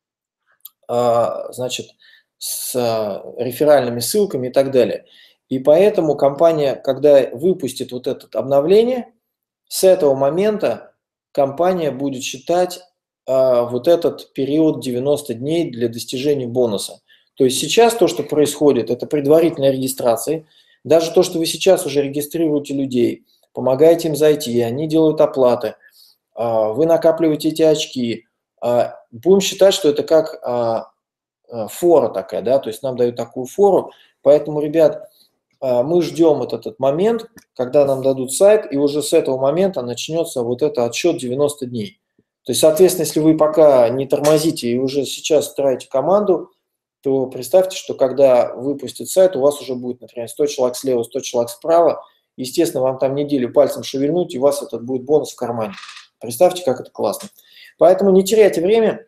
значит, с реферальными ссылками и так далее. И поэтому компания, когда выпустит вот это обновление, с этого момента компания будет считать вот этот период 90 дней для достижения бонуса. То есть сейчас то, что происходит, это предварительная регистрация. Даже то, что вы сейчас уже регистрируете людей, помогаете им зайти, они делают оплаты, вы накапливаете эти очки. Будем считать, что это как фора такая, да, то есть нам дают такую фору. Поэтому, ребят, мы ждем этот момент, когда нам дадут сайт, и уже с этого момента начнется вот этот отсчет 90 дней. То есть, соответственно, если вы пока не тормозите и уже сейчас строите команду, то представьте, что когда выпустят сайт, у вас уже будет, например, 100 человек слева, 100 человек справа. Естественно, вам там неделю пальцем шевельнуть, и у вас этот будет бонус в кармане. Представьте, как это классно. Поэтому не теряйте время,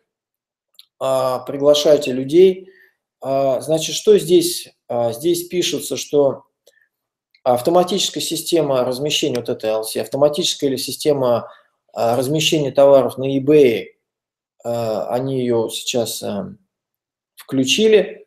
приглашайте людей. Значит, что здесь? Здесь пишется, что автоматическая система размещения, вот этой LC, автоматическая или система размещения товаров на eBay, они ее сейчас включили.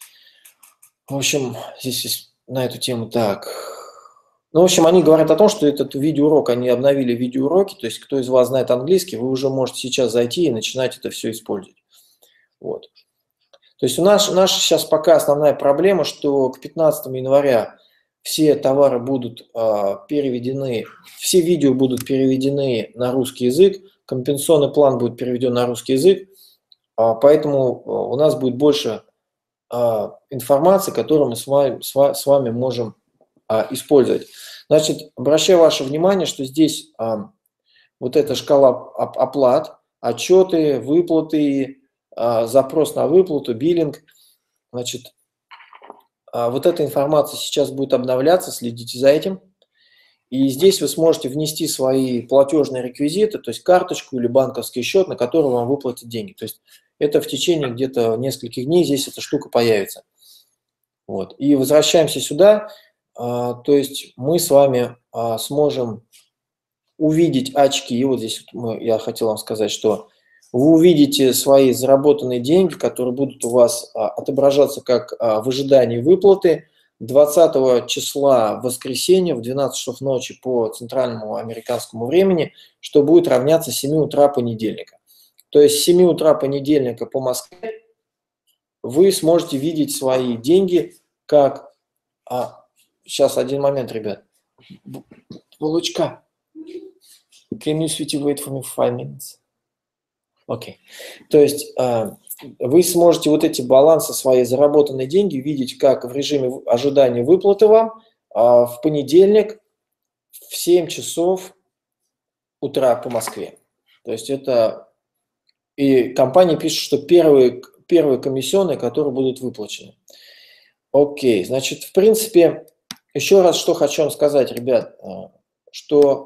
В общем, здесь на эту тему так. Ну, в общем, они говорят о том, что этот видеоурок, они обновили видеоуроки, то есть кто из вас знает английский, вы уже можете сейчас зайти и начинать это все использовать. Вот. То есть у нас наша сейчас пока основная проблема, что к 15 января все товары будут переведены, все видео будут переведены на русский язык, компенсационный план будет переведен на русский язык, поэтому у нас будет больше информации, которую мы с вами можем использовать. Значит, обращаю ваше внимание, что здесь вот эта шкала оплат, отчеты, выплаты, запрос на выплату, биллинг. Значит, вот эта информация сейчас будет обновляться, следите за этим. И здесь вы сможете внести свои платежные реквизиты, то есть карточку или банковский счет, на который вам выплатят деньги. То есть это в течение где-то нескольких дней здесь эта штука появится. Вот. И возвращаемся сюда. То есть мы с вами сможем увидеть очки. И вот здесь я хотел вам сказать, что Вы увидите свои заработанные деньги, которые будут у вас отображаться как в ожидании выплаты 20 числа в воскресенье в 12 часов ночи по центральному американскому времени, что будет равняться 7 утра понедельника. То есть с 7 утра понедельника по Москве вы сможете видеть свои деньги как... сейчас один момент, ребят. Булочка. Can you sweetie wait for me 5 minutes? Окей. То есть вы сможете вот эти балансы своей заработанной деньги видеть как в режиме ожидания выплаты вам в понедельник в 7 часов утра по Москве. То есть это... И компания пишет, что первые комиссионные, которые будут выплачены. Окей. Значит, в принципе, еще раз что хочу вам сказать, ребят, что...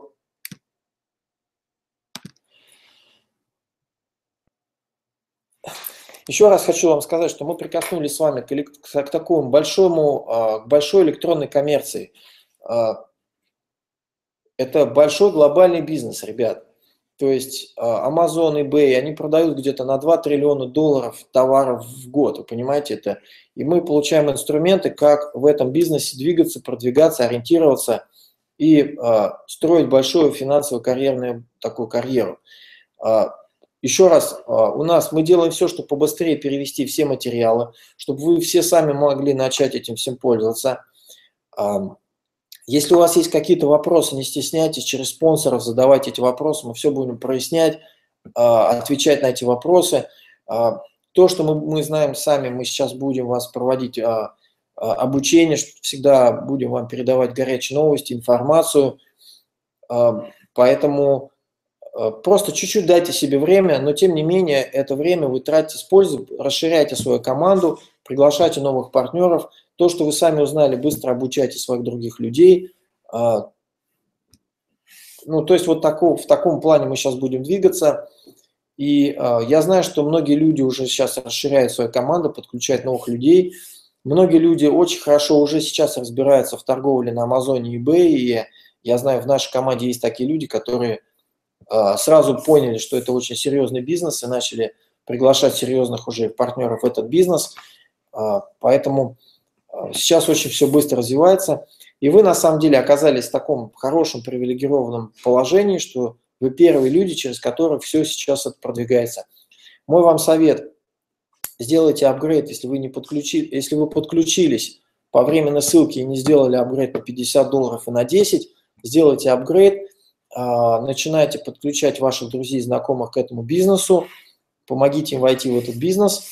Еще раз хочу вам сказать, что мы прикоснулись с вами к такому большой электронной коммерции. Это большой глобальный бизнес, ребят. То есть Amazon, eBay, они продают где-то на 2 триллиона долларов товаров в год, вы понимаете это? И мы получаем инструменты, как в этом бизнесе двигаться, продвигаться, ориентироваться и строить большую финансово-карьерную такую карьеру. Еще раз, мы делаем все, чтобы побыстрее перевести все материалы, чтобы вы все сами могли начать этим всем пользоваться. Если у вас есть какие-то вопросы, не стесняйтесь, через спонсоров задавайте эти вопросы, мы все будем прояснять, отвечать на эти вопросы. То, что мы знаем сами, мы сейчас будем вас проводить обучение, всегда будем вам передавать горячие новости, информацию. Поэтому... Просто чуть-чуть дайте себе время, но тем не менее это время вы тратите с пользой, расширяйте свою команду, приглашайте новых партнеров. То, что вы сами узнали, быстро обучайте своих других людей. То есть вот в таком плане мы сейчас будем двигаться. И я знаю, что многие люди уже сейчас расширяют свою команду, подключают новых людей. Многие люди очень хорошо уже сейчас разбираются в торговле на Амазоне и eBay. И я знаю, в нашей команде есть такие люди, которые сразу поняли, что это очень серьезный бизнес и начали приглашать серьезных уже партнеров в этот бизнес. Поэтому сейчас очень все быстро развивается. И вы на самом деле оказались в таком хорошем привилегированном положении, что вы первые люди, через которых все сейчас это продвигается. Мой вам совет: сделайте апгрейд, если вы подключились по временной ссылке и не сделали апгрейд на $50 и на 10, сделайте апгрейд. Начинайте подключать ваших друзей и знакомых к этому бизнесу, помогите им войти в этот бизнес.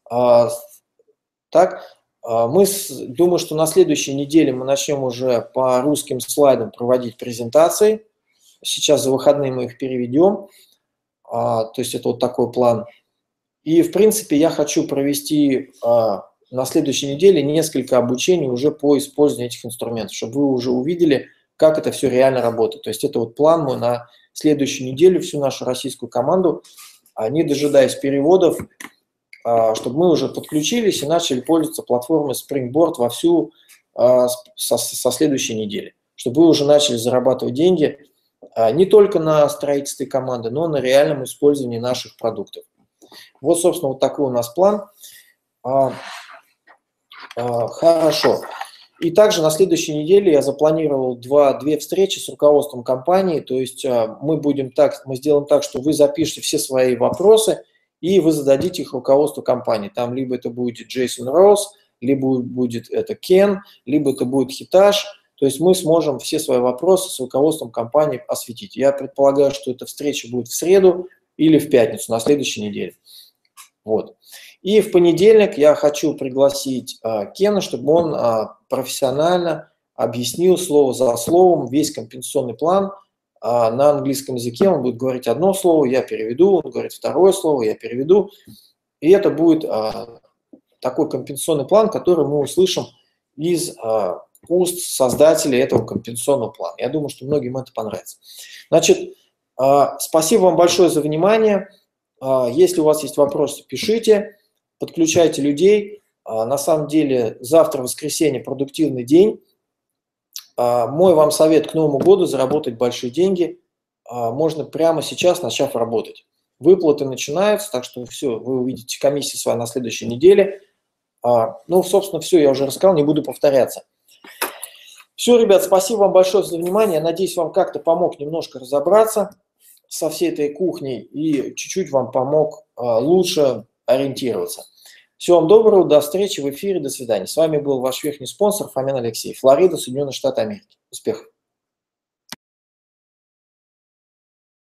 Так, думаю, что на следующей неделе мы начнем уже по русским слайдам проводить презентации. Сейчас за выходные мы их переведем, то есть это вот такой план. И, в принципе, я хочу провести на следующей неделе несколько обучений уже по использованию этих инструментов, чтобы вы уже увидели, как это все реально работает. То есть это вот план мой на следующую неделю, всю нашу российскую команду, не дожидаясь переводов, чтобы мы уже подключились и начали пользоваться платформой Springboard вовсю со следующей недели, чтобы вы уже начали зарабатывать деньги не только на строительстве команды, но и на реальном использовании наших продуктов. Вот, собственно, вот такой у нас план. Хорошо. И также на следующей неделе я запланировал две встречи с руководством компании. То есть мы сделаем так, что вы запишите все свои вопросы и вы зададите их руководству компании. Там либо это будет Джейсон Роуз, либо будет это Кен, либо это будет Хиташ. То есть мы сможем все свои вопросы с руководством компании осветить. Я предполагаю, что эта встреча будет в среду или в пятницу на следующей неделе. Вот. И в понедельник я хочу пригласить Кена, чтобы он профессионально объяснил слово за словом весь компенсационный план на английском языке. Он будет говорить одно слово, я переведу, он говорит второе слово, я переведу. И это будет такой компенсационный план, который мы услышим из уст создателей этого компенсационного плана. Я думаю, что многим это понравится. Значит, спасибо вам большое за внимание. Если у вас есть вопросы, пишите, подключайте людей. На самом деле завтра, воскресенье, продуктивный день. Мой вам совет: к Новому году заработать большие деньги можно прямо сейчас, начав работать. выплаты начинаются, так что все, вы увидите комиссии свои на следующей неделе. Ну, собственно, все, я уже рассказал, не буду повторяться. Все, ребят, спасибо вам большое за внимание. Я надеюсь, вам как-то помог немножко разобраться со всей этой кухней и чуть-чуть вам помог лучше ориентироваться. Всего вам доброго, до встречи в эфире, до свидания. С вами был ваш верхний спонсор Фомин Алексей, Флорида, Соединенные Штаты Америки. Успехов!